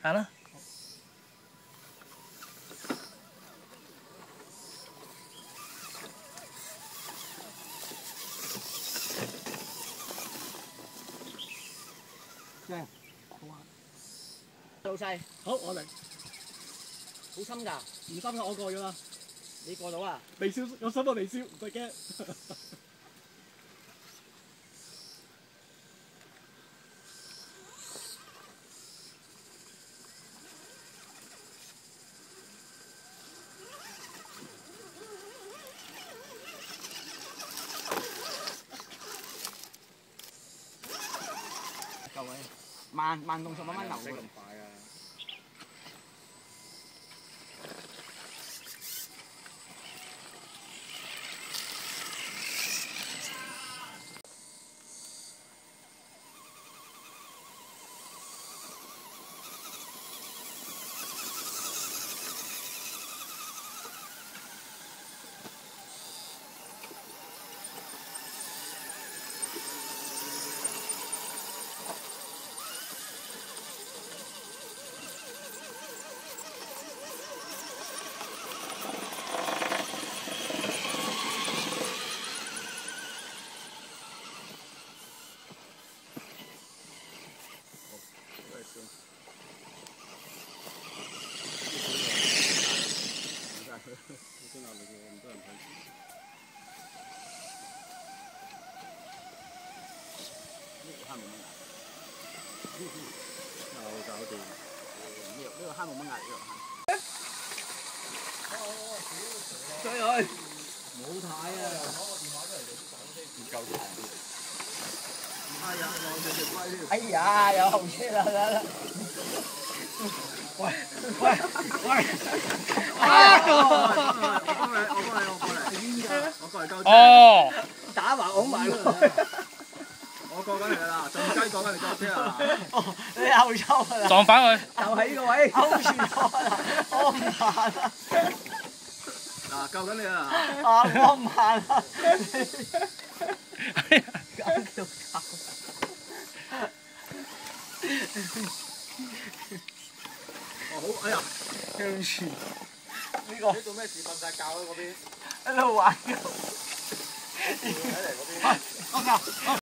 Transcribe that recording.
行啦。 正，好啊！ 老細， 好，我嚟。 好深㗎， 唔深嘅我過咗啦， 你過到啊？ 未燒，有心都未燒，唔使驚。 夠位，慢動作慢慢流㗎。 快啊！真係咁多人睇。 呢個蝦冇乜牙， 又搞掂。 呢個蝦冇乜牙，呢個蝦。 追佢！ 冇睇啊！ 唔夠長。哎呀，我哋隻龜添。 哎呀，有後車啦！ 喂！我過嚟救車。 哦， 打埋拱埋喎！ 我過緊嚟啦，仲雞過緊嚟救車啊！ 哦，你後抽啦！ 撞翻佢。 就喺呢個位，勾住我啦！我唔行啦！ 嗱，救緊你啊！ 啊，我唔行啦！搞條狗！ 哦好，哎呀， 向前呢個你做咩事？瞓曬覺啦嗰邊。 喺度玩緊。 睇嚟嗰邊。